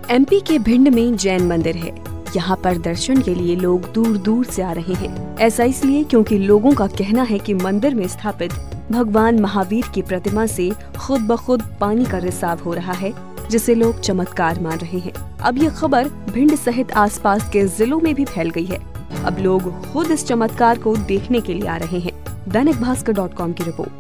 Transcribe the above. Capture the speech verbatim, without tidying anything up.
MP के भिंड में जैन मंदिर है। यहाँ पर दर्शन के लिए लोग दूर दूर से आ रहे हैं। ऐसा इसलिए क्योंकि लोगों का कहना है कि मंदिर में स्थापित भगवान महावीर की प्रतिमा से खुद ब खुद पानी का रिसाव हो रहा है, जिसे लोग चमत्कार मान रहे हैं। अब ये खबर भिंड सहित आसपास के जिलों में भी फैल गई है। अब लोग खुद इस चमत्कार को देखने के लिए आ रहे हैं। दैनिक भास्कर डॉट कॉम की रिपोर्ट।